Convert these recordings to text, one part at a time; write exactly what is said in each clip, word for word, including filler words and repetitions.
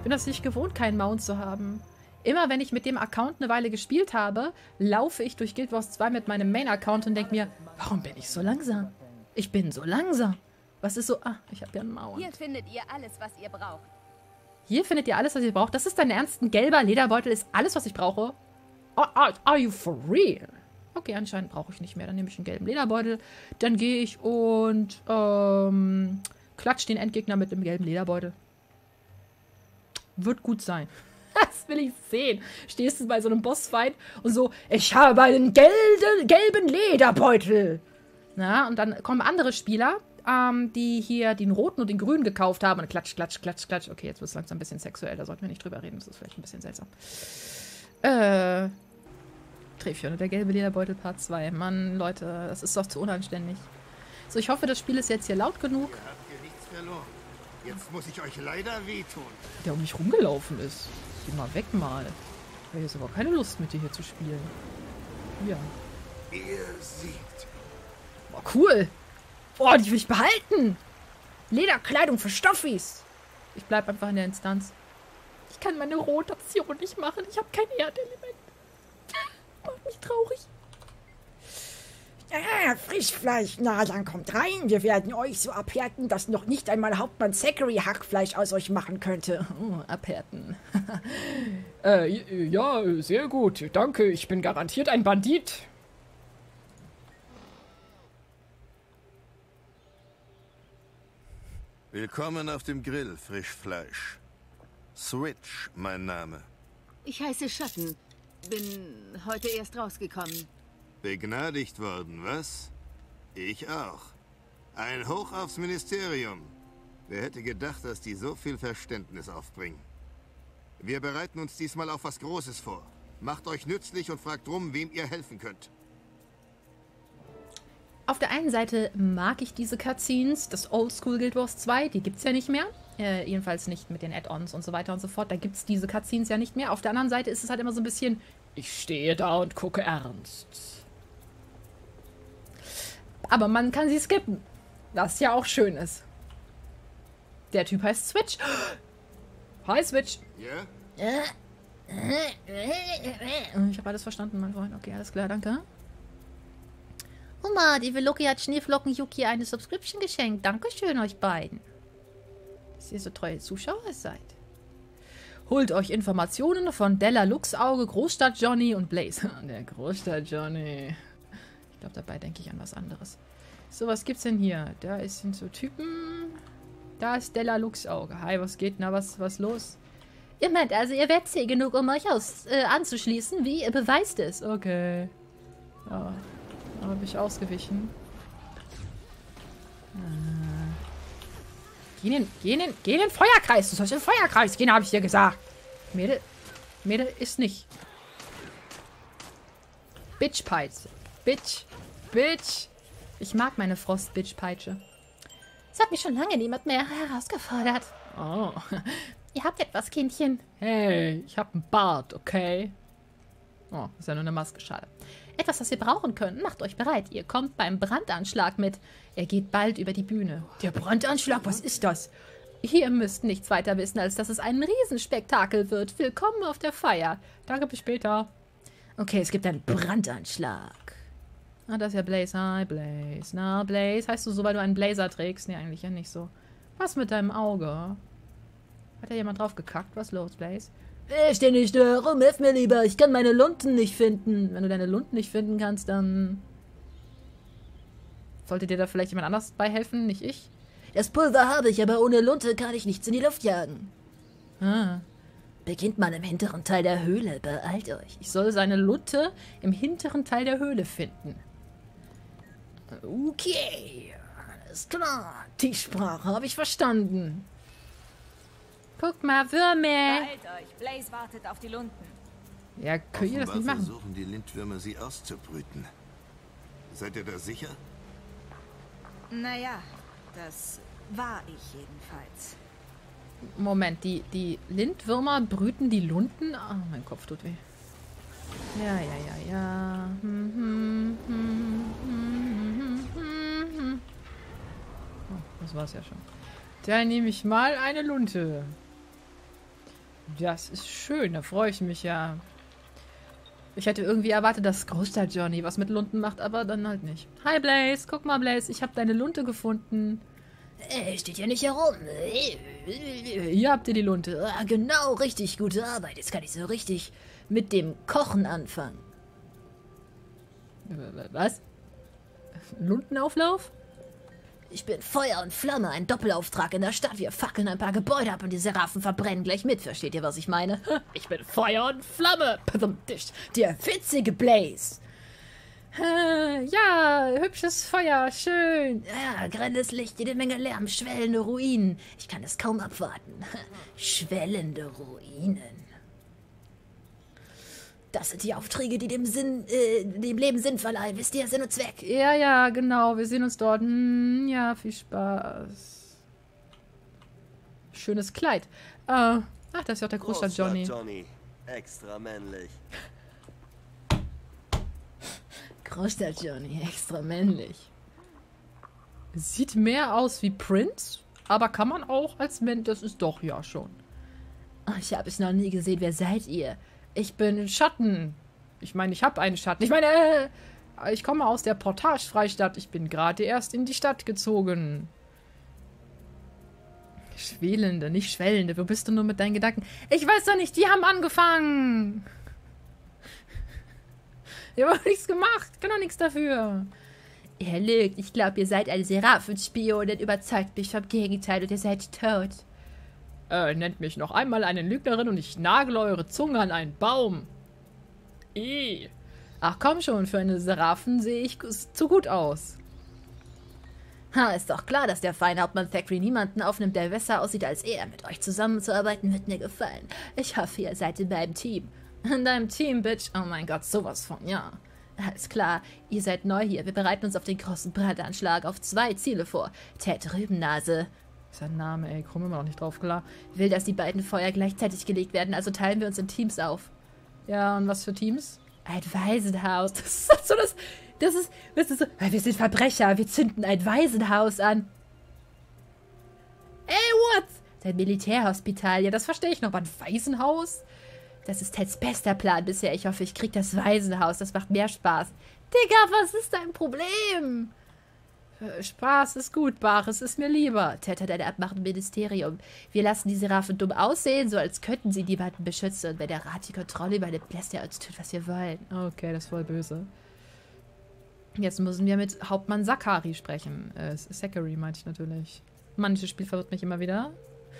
bin das nicht gewohnt, keinen Mount zu haben. Immer wenn ich mit dem Account eine Weile gespielt habe, laufe ich durch Guild Wars zwei mit meinem Main-Account und denke mir, warum bin ich so langsam? Ich bin so langsam. Was ist so... Ah, ich habe ja einen Mount. Hier findet ihr alles, was ihr braucht. Hier findet ihr alles, was ihr braucht. Das ist dein Ernst? Ein gelber Lederbeutel ist alles, was ich brauche? Oh, are, are you for real? Okay, anscheinend brauche ich nicht mehr. Dann nehme ich einen gelben Lederbeutel. Dann gehe ich und ähm, klatsch den Endgegner mit dem gelben Lederbeutel. Wird gut sein. Das will ich sehen. Stehst du bei so einem Bossfight und so, ich habe einen gelben, gelben Lederbeutel. Na, und dann kommen andere Spieler, ähm, die hier den roten und den grünen gekauft haben. Und klatsch, klatsch, klatsch, klatsch. Okay, jetzt wird es langsam ein bisschen sexuell. Da sollten wir nicht drüber reden. Das ist vielleicht ein bisschen seltsam. Äh... Trefion, der gelbe Lederbeutel Part zwei. Mann, Leute, das ist doch zu unanständig. So, ich hoffe, das Spiel ist jetzt hier laut genug. Ihr habt hier nichts verloren. Jetzt muss ich euch leider wehtun. Der um mich rumgelaufen ist. Geh mal weg mal. Ich habe jetzt aber keine Lust, mit dir hier zu spielen. Ja. Ihr siegt. Boah, cool. Boah, die will ich behalten. Lederkleidung für Stoffis. Ich bleib einfach in der Instanz. Ich kann meine Rotation nicht machen. Ich habe kein Erdelement. Macht mich traurig. Ah, Frischfleisch. Na, dann kommt rein. Wir werden euch so abhärten, dass noch nicht einmal Hauptmann Zachary Hackfleisch aus euch machen könnte. Oh, abhärten. äh, ja, sehr gut. Danke, ich bin garantiert ein Bandit. Willkommen auf dem Grill, Frischfleisch. Switch, mein Name. Ich heiße Schatten. Bin heute erst rausgekommen. Begnadigt worden, was? Ich auch. Ein Hoch aufs Ministerium. Wer hätte gedacht, dass die so viel Verständnis aufbringen? Wir bereiten uns diesmal auf was Großes vor. Macht euch nützlich und fragt drum, wem ihr helfen könnt. Auf der einen Seite mag ich diese Cutscenes, das Oldschool Guild Wars zwei, die gibt's ja nicht mehr. Äh, jedenfalls nicht mit den Add-ons und so weiter und so fort. Da gibt's diese Cutscenes ja nicht mehr. Auf der anderen Seite ist es halt immer so ein bisschen, ich stehe da und gucke ernst. aber man kann sie skippen. Was ja auch schön ist. Der Typ heißt Switch. Hi, Switch. Ja? Ich habe alles verstanden, mein Freund. Okay, alles klar, danke. Oma, die Veloki hat Schneeflocken Yuki eine Subscription geschenkt. Dankeschön euch beiden. Dass ihr so treue Zuschauer seid. Holt euch Informationen von Della Luchsauge, Großstadt Johnny und Blaze. Der Großstadt Johnny. Ich glaube, dabei denke ich an was anderes. So, was gibt's denn hier? Da ist, sind so Typen. Da ist Della Luchsauge. Hi, was geht? Na, was, was los? Ihr meint also, ihr werdet zäh genug, um euch aus, äh, anzuschließen? Wie? Ihr beweist es. Okay. Ja. Da habe ich ausgewichen. Äh. Geh in, geh, in, geh in den Feuerkreis. Du sollst in den Feuerkreis gehen, habe ich dir gesagt. Mädel, Mädel ist nicht. Bitchpeitsche. Bitch. Bitch. Ich mag meine Frost-Bitch-Peitsche. Das hat mich schon lange niemand mehr herausgefordert. Oh. Ihr habt etwas, Kindchen. Hey, ich hab einen Bart, okay? Oh, ist ja nur eine Maske, schade. Etwas, was wir brauchen können. Macht euch bereit. Ihr kommt beim Brandanschlag mit. Er geht bald über die Bühne. Der Brandanschlag, was ist das? Ihr müsst nichts weiter wissen, als dass es ein Riesenspektakel wird. Willkommen auf der Feier. Danke, bis später. Okay, es gibt einen Brandanschlag. Ah, das ist ja Blaze. Hi, Blaze. Na, Blaze. Heißt du so, weil du einen Blazer trägst? Nee, eigentlich ja nicht so. Was mit deinem Auge? Hat da jemand drauf gekackt? Was los, Blaze? Ich steh nicht rum, hilf mir lieber. Ich kann meine Lunten nicht finden. Wenn du deine Lunten nicht finden kannst, dann... Sollte dir da vielleicht jemand anders bei helfen, nicht ich? Das Pulver habe ich, aber ohne Lunte kann ich nichts in die Luft jagen. Ah. Beginnt man im hinteren Teil der Höhle. Beeilt euch. Ich soll seine Lunte im hinteren Teil der Höhle finden. Okay, alles klar. Die Sprache habe ich verstanden. Guck mal, Würmer. Beeilt euch, Blaze wartet auf die Lunten. Ja, könnt ihr das nicht machen? Versuchen die Lindwürmer sie auszubrüten. Seid ihr da sicher? Naja, das war ich jedenfalls. Moment, die, die Lindwürmer brüten die Lunten? Ah, oh, mein Kopf tut weh. Ja, ja, ja, ja. Hm, hm, hm, hm, hm, hm. Oh, das war's ja schon. Da nehme ich mal eine Lunte. Das ist schön, da freue ich mich ja. Ich hätte irgendwie erwartet, dass Großstadt Johnny was mit Lunten macht, aber dann halt nicht. Hi Blaze, guck mal Blaze, ich habe deine Lunte gefunden. Äh, steht ja nicht herum. Hier habt ihr die Lunte. Ah, genau, richtig gute Arbeit. Jetzt kann ich so richtig mit dem Kochen anfangen. Was? Luntenauflauf? Ich bin Feuer und Flamme, ein Doppelauftrag in der Stadt. Wir fackeln ein paar Gebäude ab und die Serafen verbrennen gleich mit. Versteht ihr, was ich meine? Ich bin Feuer und Flamme. Der witzige Blaze. Äh, ja, hübsches Feuer, schön. Ja, grelles Licht, jede Menge Lärm, schwellende Ruinen. Ich kann es kaum abwarten. Schwellende Ruinen. Das sind die Aufträge, die dem Sinn, äh, dem Leben Sinn verleihen. Wisst ihr, Sinn und Zweck? Ja, ja, genau. Wir sehen uns dort. Hm, ja, viel Spaß. Schönes Kleid. Äh, ach, das ist ja auch der Großstadt Johnny. Johnny. Extra männlich. Großstadt Johnny, extra männlich. Sieht mehr aus wie Prince, aber kann man auch als Mensch, das ist doch ja schon. Oh, ich habe es noch nie gesehen. Wer seid ihr? Ich bin Schatten. Ich meine, ich habe einen Schatten. Ich meine, äh, ich komme aus der Portage-Freistadt. Ich bin gerade erst in die Stadt gezogen. Schwelende, nicht schwellende. Wo bist du nur mit deinen Gedanken? Ich weiß doch nicht, die haben angefangen. Ich habe nichts gemacht. Ich kann doch nichts dafür. Ihr lügt. Ich glaube, ihr seid eine Seraphenspionin. Überzeugt mich vom Gegenteil und ihr seid tot. Äh, nennt mich noch einmal eine Lügnerin und ich nagle eure Zunge an einen Baum. Eh. Ach komm schon, für eine Seraphen sehe ich zu gut aus. Ha, ist doch klar, dass der feine Hauptmann Thackeray niemanden aufnimmt, der besser aussieht als er. Mit euch zusammenzuarbeiten wird mir gefallen. Ich hoffe, ihr seid in meinem Team. In deinem Team, Bitch? Oh mein Gott, sowas von, ja. Alles klar, ihr seid neu hier. Wir bereiten uns auf den großen Brandanschlag auf zwei Ziele vor. Ted Rübennase. Sein Name, ey, komm immer noch nicht drauf, klar. Will, dass die beiden Feuer gleichzeitig gelegt werden, also teilen wir uns in Teams auf. Ja, und was für Teams? Ein Waisenhaus. Das ist so, das, das ist, das ist so, wir sind Verbrecher, wir zünden ein Waisenhaus an. Ey, what? Ein Militärhospital, ja, das verstehe ich noch, aber ein Waisenhaus? Das ist Teds bester Plan bisher. Ich hoffe, ich krieg das Waisenhaus, das macht mehr Spaß. Digga, was ist dein Problem? Spaß ist gut, Bares ist mir lieber. Ted hat ein abmachendes Ministerium. Wir lassen die Serafen dumm aussehen, so als könnten sie niemanden beschützen. Und wenn der Rat die Kontrolle übernimmt, lässt er uns tun, was wir wollen. Okay, das ist voll böse. Jetzt müssen wir mit Hauptmann Zachary sprechen. Äh, Zachary meinte ich natürlich. Manches Spiel verwirrt mich immer wieder.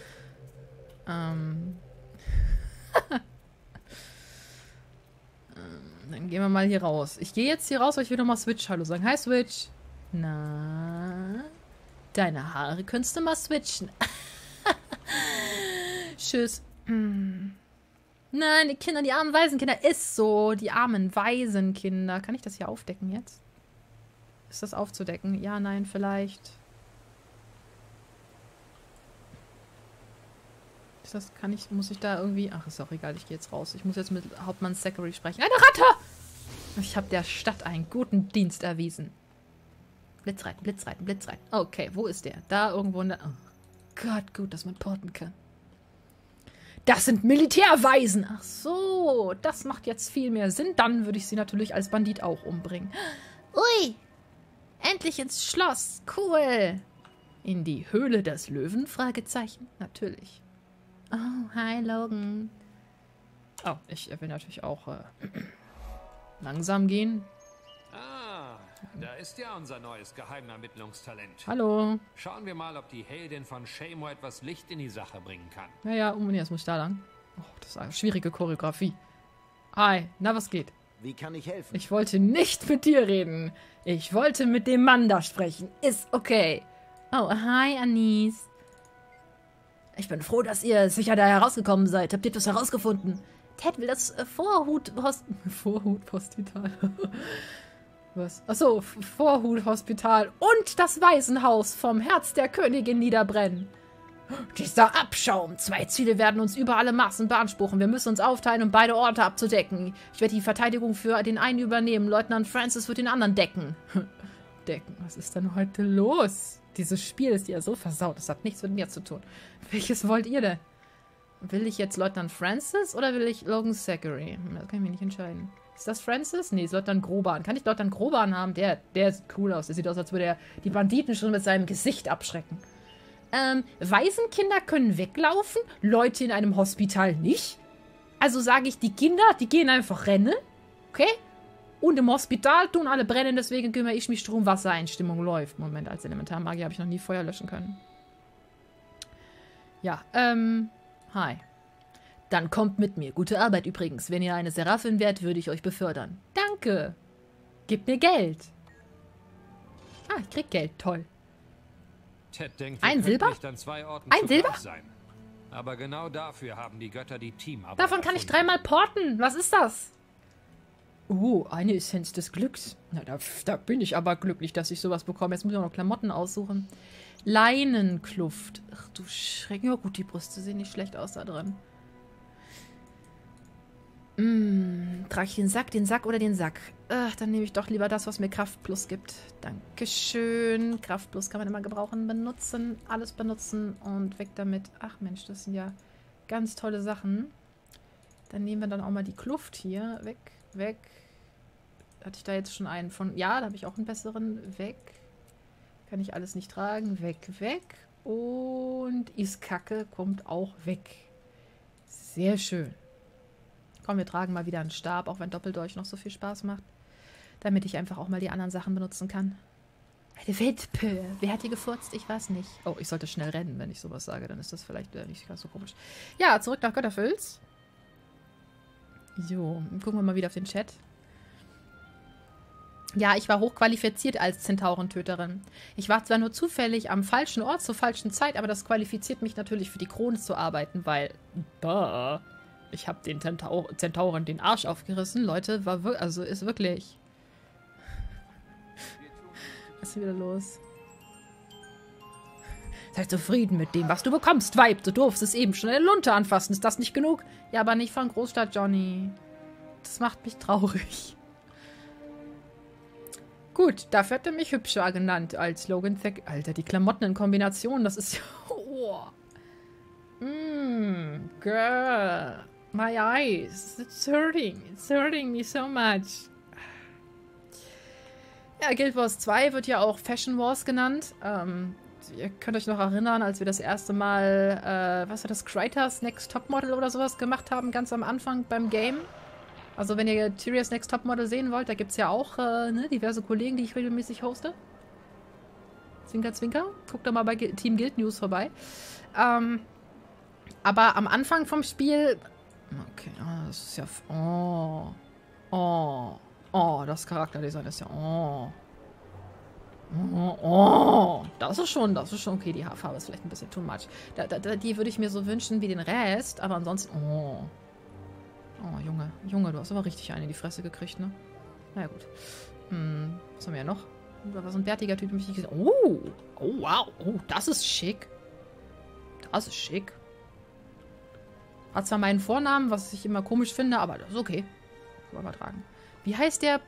Ähm. Dann gehen wir mal hier raus. Ich gehe jetzt hier raus, weil ich will nochmal Switch Hallo sagen. Hi, Switch. Na, deine Haare könntest du mal switchen. Tschüss. Mm. Nein, die Kinder, die armen Waisenkinder. Ist so, die armen Waisenkinder. Kann ich das hier aufdecken jetzt? Ist das aufzudecken? Ja, nein, vielleicht. Ist das, kann ich, muss ich da irgendwie... Ach, ist auch egal, ich gehe jetzt raus. Ich muss jetzt mit Hauptmann Zachary sprechen. Eine Ratte! Ich habe der Stadt einen guten Dienst erwiesen. Blitzreiten, Blitzreiten, Blitzreiten. Okay, wo ist der? Da irgendwo in der... Oh Gott, gut, dass man porten kann. Das sind Militärwaisen! Ach so, das macht jetzt viel mehr Sinn. Dann würde ich sie natürlich als Bandit auch umbringen. Ui! Endlich ins Schloss! Cool! In die Höhle des Löwen? Fragezeichen. Natürlich. Oh, hi Logan. Oh, ich will natürlich auch äh, langsam gehen. Ah, da ist ja unser neues Geheimermittlungstalent. Hallo. Schauen wir mal, ob die Heldin von Shaymore etwas Licht in die Sache bringen kann. Ja, ja, um, jetzt muss ich da lang. Oh, das ist eine schwierige Choreografie. Hi, na, was geht? Wie kann ich helfen? Ich wollte nicht mit dir reden. Ich wollte mit dem Mann da sprechen. Ist okay. Oh, hi, Anis. Ich bin froh, dass ihr sicher da herausgekommen seid. Habt ihr etwas herausgefunden? Ted will das äh, Vorhut-Hospital... Vorhut-Hospital. Was? Achso, Vorhut-Hospital und das Waisenhaus vom Herz der Königin niederbrennen. Dieser Abschaum. Zwei Ziele werden uns über alle Maßen beanspruchen. Wir müssen uns aufteilen, um beide Orte abzudecken. Ich werde die Verteidigung für den einen übernehmen. Leutnant Francis wird den anderen decken. Decken? Was ist denn heute los? Dieses Spiel ist ja so versaut. Das hat nichts mit mir zu tun. Welches wollt ihr denn? Will ich jetzt Leutnant Francis oder will ich Logan Zachary? Da kann ich mich nicht entscheiden. Ist das Francis? Nee, ist Leutnant Groban. Kann ich Leutnant Groban haben? Der, der sieht cool aus. Der sieht aus, als würde er die Banditen schon mit seinem Gesicht abschrecken. Ähm, Waisenkinder können weglaufen, Leute in einem Hospital nicht. Also sage ich, die Kinder, die gehen einfach rennen. Okay? Und im Hospital tun alle brennen, deswegen kümmere ich mich darum, Wassereinstimmung läuft. Moment, als Elementarmagier habe ich noch nie Feuer löschen können. Ja, ähm, hi. Dann kommt mit mir. Gute Arbeit übrigens. Wenn ihr eine Seraphin wärt, würde ich euch befördern. Danke. Gib mir Geld. Ah, ich krieg Geld. Toll. Ted denkt, Ein Silber? Nicht an zwei Orten Ein Silber? sein. Aber genau dafür haben die Götter die Teamarbeit. Davon kann ich dreimal porten. Was ist das? Oh, eine Essenz des Glücks. Na, da, da bin ich aber glücklich, dass ich sowas bekomme. Jetzt muss ich auch noch Klamotten aussuchen. Leinenkluft. Ach du Schreck. Ja gut, die Brüste sehen nicht schlecht aus da drin. Mm, trage ich den Sack, den Sack oder den Sack? Ach, dann nehme ich doch lieber das, was mir Kraft Plus gibt. Dankeschön. Kraft Plus kann man immer gebrauchen, benutzen. Alles benutzen und weg damit. Ach Mensch, das sind ja ganz tolle Sachen. Dann nehmen wir dann auch mal die Kluft hier. Weg, weg. Hatte ich da jetzt schon einen von? Ja, da habe ich auch einen besseren. Weg. Kann ich alles nicht tragen. Weg, weg. Und Iskacke kommt auch weg. Sehr schön. Komm, wir tragen mal wieder einen Stab, auch wenn Doppeldolch noch so viel Spaß macht. Damit ich einfach auch mal die anderen Sachen benutzen kann. Eine Witpe. Wer hat hier gefurzt? Ich weiß nicht. Oh, ich sollte schnell rennen, wenn ich sowas sage. Dann ist das vielleicht äh, nicht ganz so komisch. Ja, zurück nach Götterfülls. So, gucken wir mal wieder auf den Chat. Ja, ich war hochqualifiziert als Zentaurentöterin. Ich war zwar nur zufällig am falschen Ort zur falschen Zeit, aber das qualifiziert mich natürlich für die Krone zu arbeiten, weil... Bah, ich habe den Zentau Zentauren den Arsch aufgerissen. Leute, war wirklich... Also, ist wirklich... Was ist hier wieder los? Sei zufrieden mit dem, was du bekommst, Weib. Du durfst es eben schon eine Lunte anfassen. Ist das nicht genug? Ja, aber nicht von Großstadt Johnny. Das macht mich traurig. Gut, dafür hat er mich hübscher genannt als Logan Thack. Alter, die Klamotten in Kombination, das ist ja... Oh. Mm, girl. My eyes. It's hurting. It's hurting me so much. Ja, Guild Wars zwei wird ja auch Fashion Wars genannt. Ähm, ihr könnt euch noch erinnern, als wir das erste Mal, äh, was war das, Kratos Next Topmodel oder sowas gemacht haben, ganz am Anfang beim Game. Also wenn ihr Tyria's Next Topmodel sehen wollt, da gibt es ja auch äh, ne, diverse Kollegen, die ich regelmäßig hoste. Zwinker, zwinker. Guckt doch mal bei Team Guild News vorbei. Ähm, aber am Anfang vom Spiel... Okay, oh, das ist ja... Oh. Oh. Oh, das Charakterdesign ist ja... Oh. Oh, oh. Das ist schon, das ist schon... Okay, die Haarfarbe ist vielleicht ein bisschen too much. Da, da, die würde ich mir so wünschen wie den Rest, aber ansonsten... Oh. Oh, Junge. Junge, du hast aber richtig eine in die Fresse gekriegt, ne? Na ja, gut. Hm, was haben wir ja noch? Da war so ein bärtiger Typ, mich nicht gesehen. Oh! Oh, wow! Oh, das ist schick. Das ist schick. Hat zwar meinen Vornamen, was ich immer komisch finde, aber das ist okay. Kann man tragen. Wie heißt der?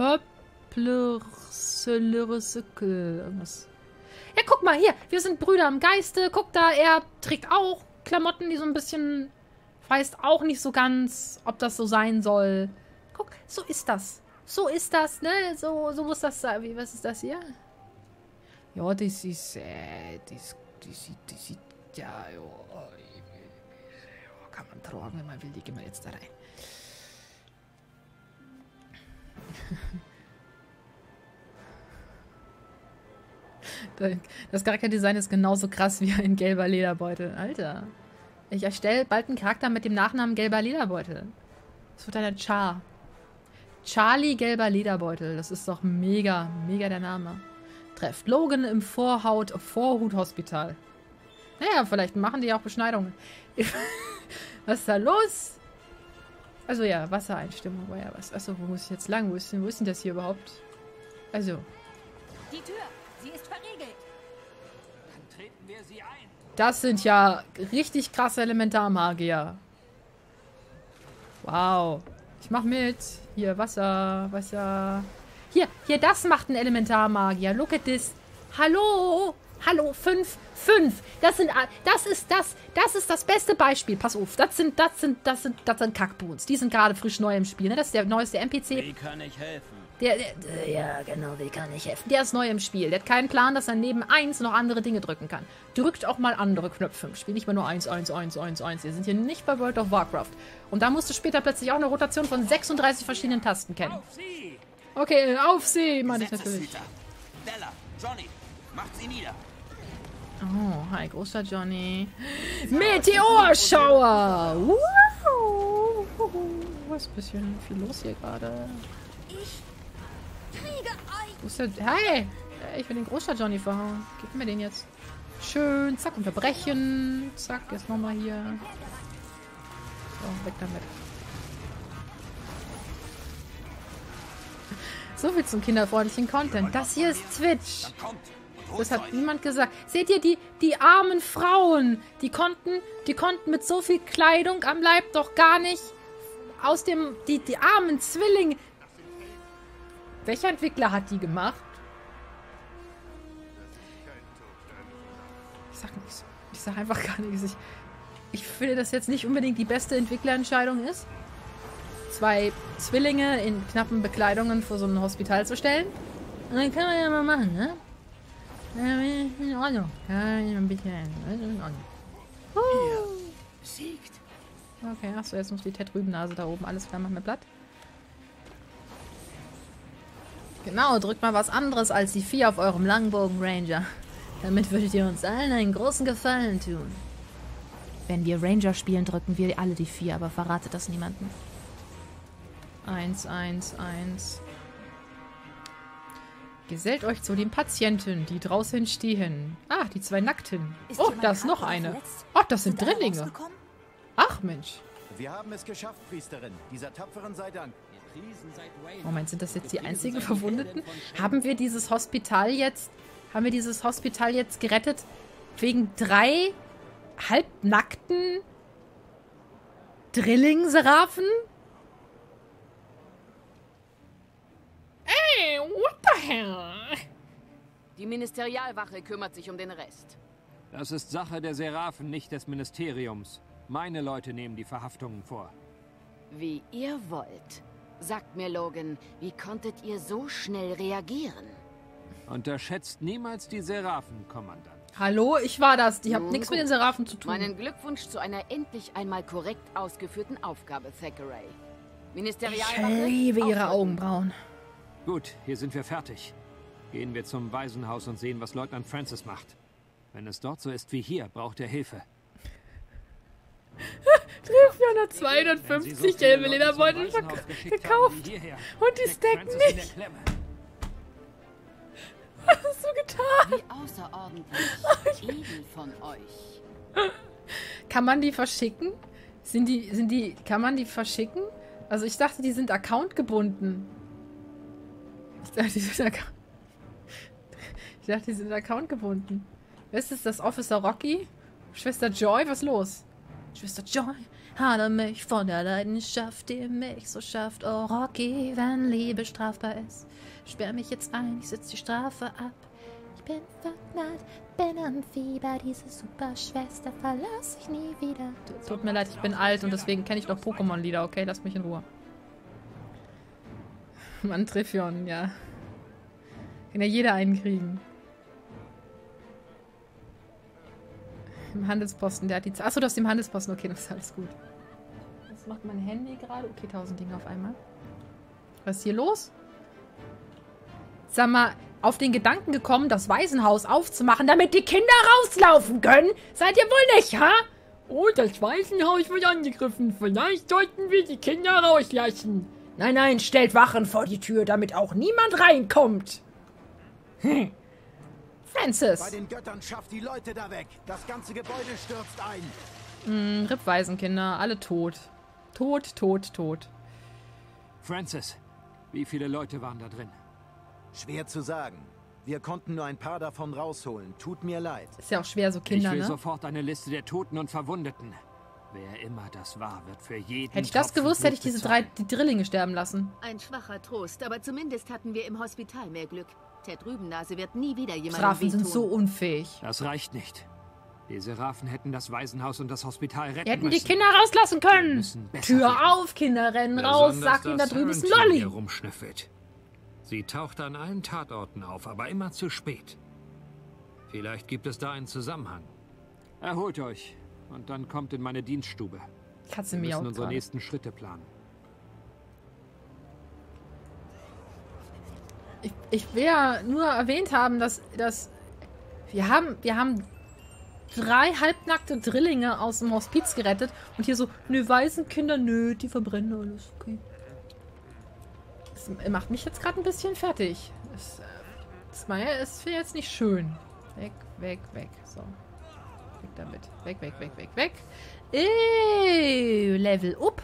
Purplercircle. Irgendwas. Ja, guck mal hier. Wir sind Brüder im Geiste. Guck da, er trägt auch Klamotten, die so ein bisschen... Weiß auch nicht so ganz, ob das so sein soll. Guck, so ist das. So ist das, ne? So, so muss das sein. Wie, was ist das hier? Ja, das ist, äh, das, das sieht, das sieht, ja, ja, kann man tragen, wenn man will. Die gehen wir jetzt da rein. Das Charakterdesign ist genauso krass wie ein gelber Lederbeutel. Alter. Ich erstelle bald einen Charakter mit dem Nachnamen gelber Lederbeutel. Das wird eine Char. Charlie gelber Lederbeutel. Das ist doch mega, mega der Name. Trefft Logan im Vorhaut, Vorhut-Hospital. Naja, vielleicht machen die auch Beschneidungen. Was ist da los? Also ja, Wassereinstimmung war ja was. Achso, wo muss ich jetzt lang? Wo ist denn, wo ist denn das hier überhaupt? Also. Die Tür, sie ist verriegelt. Dann treten wir sie ein. Das sind ja richtig krasse Elementarmagier. Wow. Ich mach mit. Hier, Wasser, Wasser. Hier, hier, das macht ein Elementarmagier. Look at this. Hallo? Hallo, fünf, fünf. Das sind, das ist das, das ist das beste Beispiel. Pass auf, das sind, das sind, das sind, das sind Kackboons. Die sind gerade frisch neu im Spiel, ne? Das ist der neueste N P C. Wie kann ich helfen? Der, der, der, ja, genau, wie kann ich helfen? Der ist neu im Spiel. Der hat keinen Plan, dass er neben eins noch andere Dinge drücken kann. Drückt auch mal andere Knöpfe im Spiel. Nicht mehr nur eins, eins, eins, eins, eins. Wir sind hier nicht bei World of Warcraft. Und da musst du später plötzlich auch eine Rotation von sechsunddreißig verschiedenen Tasten kennen. Auf sie! Okay, auf sie, meine ich natürlich. Della, Johnny, macht sie nieder. Oh, hi, großer Johnny. Meteorschauer! Wow. Was ist ein bisschen viel los hier gerade? Wo ist der? Hey! Ich will den Großstadt Johnny verhauen. Gib mir den jetzt. Schön. Zack, unterbrechen. Zack, jetzt nochmal hier. So, weg damit. So viel zum kinderfreundlichen Content. Das hier ist Twitch. Das hat niemand gesagt. Seht ihr, die, die armen Frauen, die konnten, die konnten mit so viel Kleidung am Leib doch gar nicht aus dem, die, die armen Zwillinge. Welcher Entwickler hat die gemacht? Ich sag nichts. Ich sag einfach gar nichts. Ich, ich finde, dass jetzt nicht unbedingt die beste Entwicklerentscheidung ist, zwei Zwillinge in knappen Bekleidungen vor so ein Hospital zu stellen. Und dann kann man ja mal machen, ne? In Ordnung. Ein bisschen. In Ordnung. Uh. Besiegt. Okay, achso, jetzt muss die Ted-Rübennase da oben. Alles klar, mach mir platt. Genau, drückt mal was anderes als die vier auf eurem Langbogen Ranger. Damit würdet ihr uns allen einen großen Gefallen tun. Wenn wir Ranger spielen, drücken wir alle die vier, aber verratet das niemandem. Eins, eins, eins. Gesellt euch zu den Patienten, die draußen stehen. Ah, die zwei Nackten. Oh, da ist noch eine. Ach, das sind Drillinge. Ach, Mensch. Wir haben es geschafft, Priesterin. Dieser Tapferen sei Dank. Moment, sind das jetzt die einzigen Verwundeten? Haben wir dieses Hospital jetzt, haben wir dieses Hospital jetzt gerettet wegen drei halbnackten Drilling-Seraphen? Ey, what the hell? Die Ministerialwache kümmert sich um den Rest. Das ist Sache der Seraphen, nicht des Ministeriums. Meine Leute nehmen die Verhaftungen vor. Wie ihr wollt. Sagt mir, Logan, wie konntet ihr so schnell reagieren? Unterschätzt niemals die Seraphen, Kommandant. Hallo, ich war das. Die haben Nun nichts mit gut. den Seraphen zu tun. Meinen Glückwunsch zu einer endlich einmal korrekt ausgeführten Aufgabe, Thackeray. Ministerialwache. Ich liebe ihre aufrücken. Augenbrauen. Gut, hier sind wir fertig. Gehen wir zum Waisenhaus und sehen, was Leutnant Francis macht. Wenn es dort so ist wie hier, braucht er Hilfe. vierhundertfünfzig zweihundertfünfzig gelbe Lederbeutel gekauft. Und die stacken nicht. Was hast du getan? Wie außerordentlich edel von euch. Kann man die verschicken? Sind die, sind die, kann man die verschicken? Also ich dachte, die sind accountgebunden. Ich dachte, die sind Account. Ich dachte, die sind accountgebunden. Wer ist das? Das Officer Rocky? Schwester Joy? Was ist los? Schwester Joy, halte mich von der Leidenschaft, die mich so schafft. Oh Rocky, wenn Liebe strafbar ist, sperr mich jetzt ein, ich sitz die Strafe ab. Ich bin verknallt, bin am Fieber, diese Superschwester verlass ich nie wieder. Tut mir leid, ich bin alt und deswegen kenne ich noch Pokémon-Lieder, okay? Lasst mich in Ruhe. Mann, Triffion, ja. Kann ja jeder einen kriegen. Im Handelsposten, der hat die Zeit. Achso, du hast im Handelsposten. Okay, das ist alles gut. Was macht mein Handy gerade? Okay, tausend Dinge auf einmal. Was ist hier los? Sag mal, auf den Gedanken gekommen, das Waisenhaus aufzumachen, damit die Kinder rauslaufen können? Seid ihr wohl nicht, ha? Oh, das Waisenhaus wird angegriffen. Vielleicht sollten wir die Kinder rauslassen. Nein, nein, stellt Wachen vor die Tür, damit auch niemand reinkommt. Hm. Francis. Bei den Göttern schafft die Leute da weg. Das ganze Gebäude stürzt ein. Hm, Ripp-Waisenkinder, alle tot. Tot, tot, tot. Francis, wie viele Leute waren da drin? Schwer zu sagen. Wir konnten nur ein paar davon rausholen. Tut mir leid. Ist ja auch schwer, so Kinder, Ich will ne? sofort eine Liste der Toten und Verwundeten. Wer immer das war, wird für jeden Hätte ich das Tropfen gewusst, hätte ich Blut diese drei bezahlen. die Drillinge sterben lassen. Ein schwacher Trost, aber zumindest hatten wir im Hospital mehr Glück. Ted Rübennase wird nie wieder jemandem Raffen sind wehtun. so unfähig. Das reicht nicht. Die Serafen hätten das Waisenhaus und das Hospital retten Wir hätten müssen. die Kinder rauslassen Wir können. müssen besser Tür werden. auf, Kinder, rennen raus. Besonders Sag ihnen, da das drüben ist ein Herrenteam Lolli. hier rumschnüffelt. Sie taucht an allen Tatorten auf, aber immer zu spät. Vielleicht gibt es da einen Zusammenhang. Erholt euch und dann kommt in meine Dienststube. Katze Wir miaut müssen unsere gerade. nächsten Schritte planen. Ich, ich will ja nur erwähnt haben, dass, dass wir haben, wir haben drei halbnackte Drillinge aus dem Hospiz gerettet und hier so, nö, Waisenkinder, nö, die verbrennen alles, okay. Das macht mich jetzt gerade ein bisschen fertig. Das, äh, das Meier ist für jetzt nicht schön. Weg, weg, weg. So. Weg damit. Weg, weg, weg, weg, weg. Ey, Level up.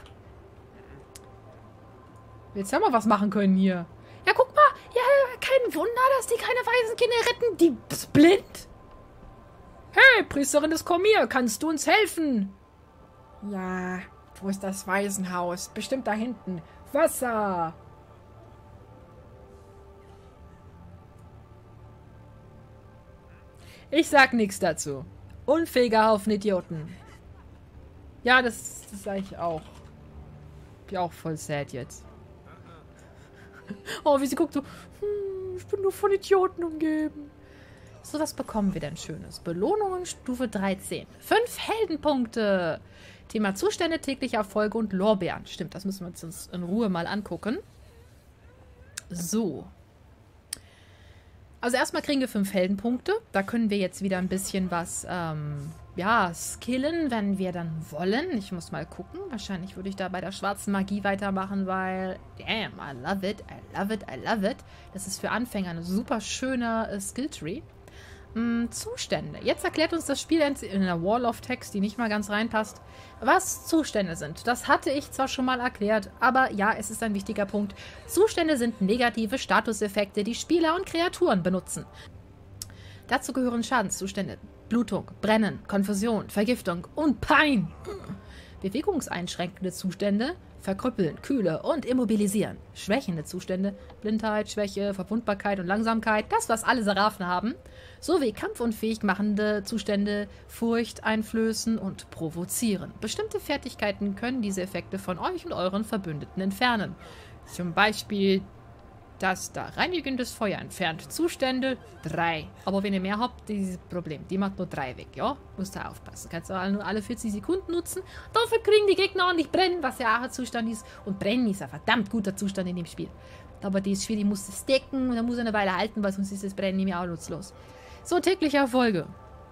Jetzt haben wir was machen können hier. Ja, guck mal. Ja, kein Wunder, dass die keine Waisenkinder retten. Die ist blind. Hey, Priesterin des Kormir, kannst du uns helfen? Ja, wo ist das Waisenhaus? Bestimmt da hinten. Wasser! Ich sag nichts dazu. Unfähiger Haufen Idioten. Ja, das, das sag ich auch. Bin auch voll sad jetzt. Oh, wie sie guckt so. Hm, ich bin nur von Idioten umgeben. So, was bekommen wir denn Schönes? Belohnungen Stufe dreizehn. Fünf Heldenpunkte. Thema Zustände, tägliche Erfolge und Lorbeeren. Stimmt, das müssen wir uns in Ruhe mal angucken. So. Also erstmal kriegen wir fünf Heldenpunkte. Da können wir jetzt wieder ein bisschen was, ähm, ja, skillen, wenn wir dann wollen. Ich muss mal gucken. Wahrscheinlich würde ich da bei der schwarzen Magie weitermachen, weil, damn, I love it, I love it, I love it. Das ist für Anfänger eine super schöne äh, Skilltree. Mm, Zustände. Jetzt erklärt uns das Spiel in der Wall of Text, die nicht mal ganz reinpasst, was Zustände sind. Das hatte ich zwar schon mal erklärt, aber ja, es ist ein wichtiger Punkt. Zustände sind negative Statuseffekte, die Spieler und Kreaturen benutzen. Dazu gehören Schadenszustände, Blutung, Brennen, Konfusion, Vergiftung und Pein. Bewegungseinschränkende Zustände, verkrüppeln, kühle und immobilisieren. Schwächende Zustände, Blindheit, Schwäche, Verwundbarkeit und Langsamkeit, das, was alle Serafen haben, sowie kampfunfähig machende Zustände, Furcht einflößen und provozieren. Bestimmte Fertigkeiten können diese Effekte von euch und euren Verbündeten entfernen. Zum Beispiel das da. Reinigendes Feuer entfernt Zustände drei. Aber wenn ihr mehr habt, dieses Problem. Die macht nur drei weg, ja? Musst du aufpassen. Kannst du nur alle vierzig Sekunden nutzen. Dafür kriegen die Gegner ordentlich brennen, was ja auch ein Zustand ist. Und brennen ist ein verdammt guter Zustand in dem Spiel. Aber das Spiel, die muss es decken und dann muss er eine Weile halten, weil sonst ist das Brennen nicht mehr auch nutzlos. So, tägliche Erfolge.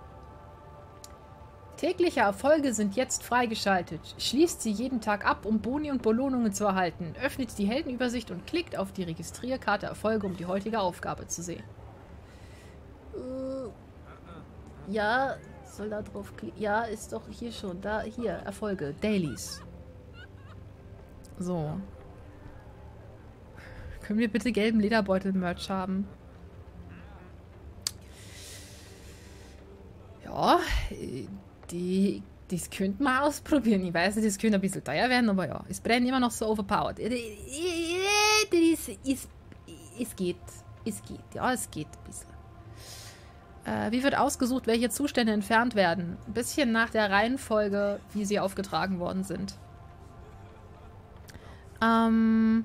Tägliche Erfolge sind jetzt freigeschaltet. Schließt sie jeden Tag ab, um Boni und Belohnungen zu erhalten. Öffnet die Heldenübersicht und klickt auf die Registrierkarte Erfolge, um die heutige Aufgabe zu sehen. Äh, ja, soll da drauf klicken? Ja, ist doch hier schon. Da, hier, Erfolge. Dailies. So. Können wir bitte gelben Lederbeutel-Merch haben? Ja, die, das könnte man ausprobieren. Ich weiß, das könnte ein bisschen teuer werden, aber ja, es brennt immer noch so overpowered. Es, es, es geht. Es geht. Ja, es geht ein bisschen. Äh, wie wird ausgesucht, welche Zustände entfernt werden? Ein bisschen nach der Reihenfolge, wie sie aufgetragen worden sind. Ähm.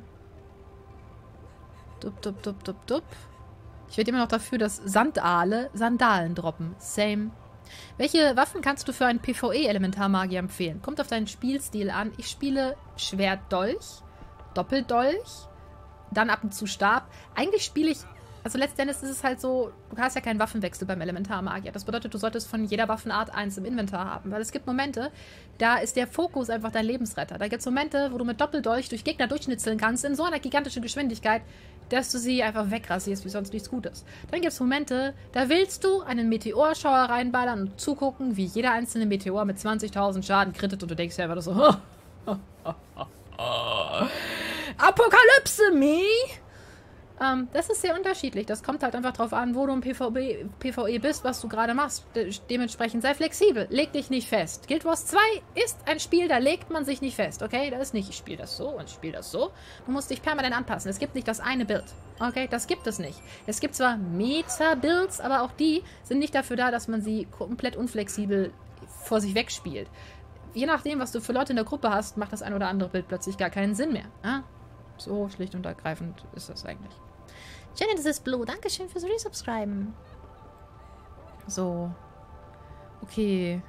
Dup, dup, dup, dup, dup. Ich werde immer noch dafür, dass Sandaale Sandalen droppen. Same. Welche Waffen kannst du für einen PvE-Elementarmagier empfehlen? Kommt auf deinen Spielstil an. Ich spiele Schwert-Dolch, Doppeldolch, dann ab und zu Stab. Eigentlich spiele ich, also letztendlich ist es halt so, du hast ja keinen Waffenwechsel beim Elementarmagier. Das bedeutet, du solltest von jeder Waffenart eins im Inventar haben. Weil es gibt Momente, da ist der Fokus einfach dein Lebensretter. Da gibt es Momente, wo du mit Doppeldolch durch Gegner durchschnitzeln kannst in so einer gigantischen Geschwindigkeit, dass du sie einfach wegrasierst, wie sonst nichts Gutes. Dann gibt es Momente, da willst du einen Meteorschauer reinballern und zugucken, wie jeder einzelne Meteor mit zwanzigtausend Schaden krittet und du denkst ja einfach so, Apokalypse, me? Ähm, das ist sehr unterschiedlich. Das kommt halt einfach drauf an, wo du im PvP, PvE bist, was du gerade machst. De dementsprechend sei flexibel. Leg dich nicht fest. Guild Wars zwei ist ein Spiel, da legt man sich nicht fest. Okay? Da ist nicht, ich spiele das so und ich spiele das so. Du musst dich permanent anpassen. Es gibt nicht das eine Bild. Okay? Das gibt es nicht. Es gibt zwar Meta-Builds, aber auch die sind nicht dafür da, dass man sie komplett unflexibel vor sich wegspielt. Je nachdem, was du für Leute in der Gruppe hast, macht das ein oder andere Bild plötzlich gar keinen Sinn mehr. Ja? So schlicht und ergreifend ist das eigentlich. Janet is Blue, dankeschön fürs Resubscriben. So. Okay.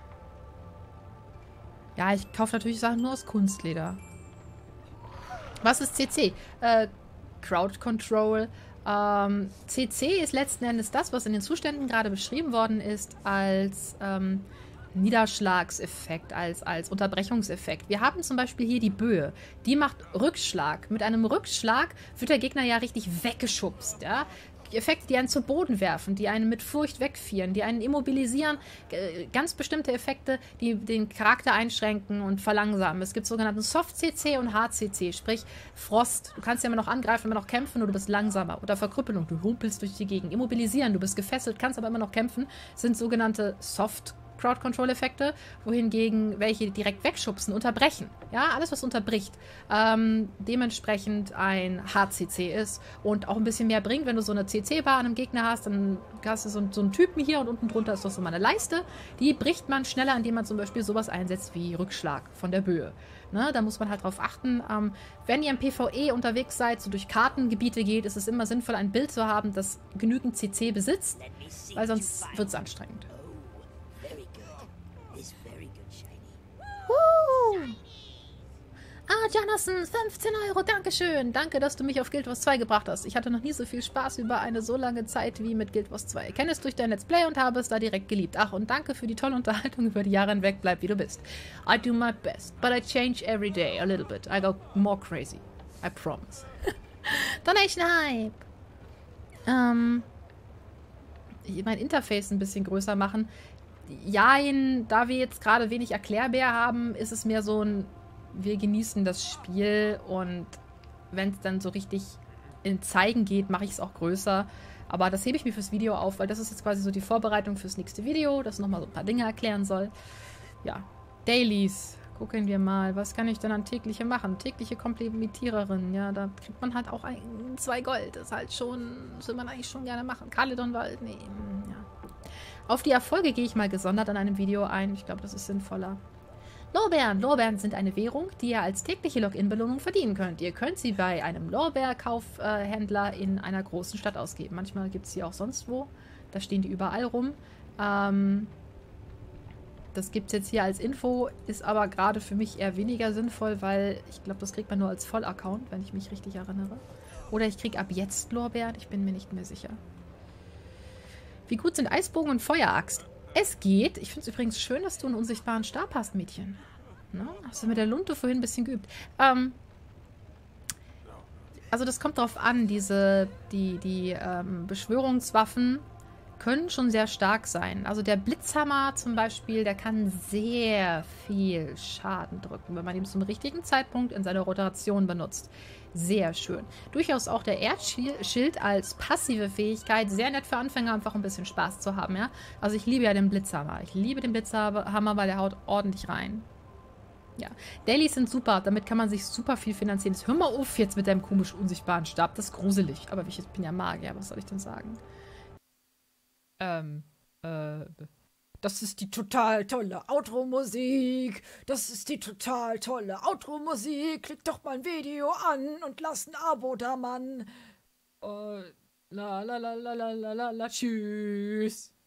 Ja, ich kaufe natürlich Sachen nur aus Kunstleder. Was ist C C? Äh, Crowd Control. Ähm, C C ist letzten Endes das, was in den Zuständen gerade beschrieben worden ist, als ähm, Niederschlagseffekt, als, als Unterbrechungseffekt. Wir haben zum Beispiel hier die Böe. Die macht Rückschlag. Mit einem Rückschlag wird der Gegner ja richtig weggeschubst. Ja? Effekte, die einen zu Boden werfen, die einen mit Furcht wegführen, die einen immobilisieren. Ganz bestimmte Effekte, die den Charakter einschränken und verlangsamen. Es gibt sogenannten Soft-C C und Hard-C C, sprich Frost. Du kannst ja immer noch angreifen, immer noch kämpfen, nur du bist langsamer. Oder Verkrüppelung, du humpelst durch die Gegend. Immobilisieren, du bist gefesselt, kannst aber immer noch kämpfen, sind sogenannte Soft Crowd-Control-Effekte, wohingegen welche direkt wegschubsen, unterbrechen. Ja, alles, was unterbricht. Ähm, dementsprechend ein Hard-C C ist und auch ein bisschen mehr bringt. Wenn du so eine C C-Bar an einem Gegner hast, dann hast du so, so einen Typen hier und unten drunter ist doch so mal eine Leiste. Die bricht man schneller, indem man zum Beispiel sowas einsetzt wie Rückschlag von der Böe. Ne, da muss man halt drauf achten. Ähm, wenn ihr im PvE unterwegs seid, so durch Kartengebiete geht, ist es immer sinnvoll, ein Bild zu haben, das genügend C C besitzt, weil sonst wird es anstrengend. Uh. Ah, Jonathan, fünfzehn Euro, dankeschön. Danke, dass du mich auf Guild Wars zwei gebracht hast. Ich hatte noch nie so viel Spaß über eine so lange Zeit wie mit Guild Wars zwei. Ich kenne es durch dein Let's Play und habe es da direkt geliebt. Ach, und danke für die tolle Unterhaltung über die Jahre hinweg. Bleib, wie du bist. I do my best, but I change every day a little bit. I go more crazy. I promise. Donation Hype. Ähm, mein Interface ein bisschen größer machen. Jein, da wir jetzt gerade wenig Erklärbär haben, ist es mehr so ein, wir genießen das Spiel und wenn es dann so richtig in Zeigen geht, mache ich es auch größer. Aber das hebe ich mir fürs Video auf, weil das ist jetzt quasi so die Vorbereitung fürs nächste Video, das nochmal so ein paar Dinge erklären soll. Ja, Dailies. Gucken wir mal, was kann ich denn an tägliche machen? Tägliche Komplementiererin, ja, da kriegt man halt auch ein, zwei Gold. Das ist halt schon, das will man eigentlich schon gerne machen. Caledonwald, nee, ja. Auf die Erfolge gehe ich mal gesondert an einem Video ein. Ich glaube, das ist sinnvoller. Lorbeeren. Lorbeeren sind eine Währung, die ihr als tägliche Login-Belohnung verdienen könnt. Ihr könnt sie bei einem Lorbeer-Kaufhändler in einer großen Stadt ausgeben. Manchmal gibt es sie auch sonst wo. Da stehen die überall rum. Ähm, das gibt es jetzt hier als Info, ist aber gerade für mich eher weniger sinnvoll, weil ich glaube, das kriegt man nur als Vollaccount, wenn ich mich richtig erinnere. Oder ich kriege ab jetzt Lorbeeren, ich bin mir nicht mehr sicher. Wie gut sind Eisbogen und Feueraxt? Es geht. Ich finde es übrigens schön, dass du einen unsichtbaren Stab hast, Mädchen. Na, hast du mit der Lunte vorhin ein bisschen geübt. Ähm, also das kommt drauf an. Diese, die, die ähm, Beschwörungswaffen können schon sehr stark sein. Also der Blitzhammer zum Beispiel, der kann sehr viel Schaden drücken, wenn man ihn zum richtigen Zeitpunkt in seiner Rotation benutzt. Sehr schön. Durchaus auch der Erdschild als passive Fähigkeit. Sehr nett für Anfänger, einfach ein bisschen Spaß zu haben, ja. Also ich liebe ja den Blitzhammer. Ich liebe den Blitzhammer, weil der haut ordentlich rein. Ja. Dailies sind super. Damit kann man sich super viel finanzieren. Jetzt hör mal auf jetzt mit deinem komisch unsichtbaren Stab. Das ist gruselig. Aber ich bin ja Magier. Was soll ich denn sagen? Ähm, äh... Das ist die total tolle Outro-Musik. Das ist die total tolle Outro-Musik. Klick doch mal ein Video an und lass ein Abo da, Mann. Äh, la la la la la la la, tschüss.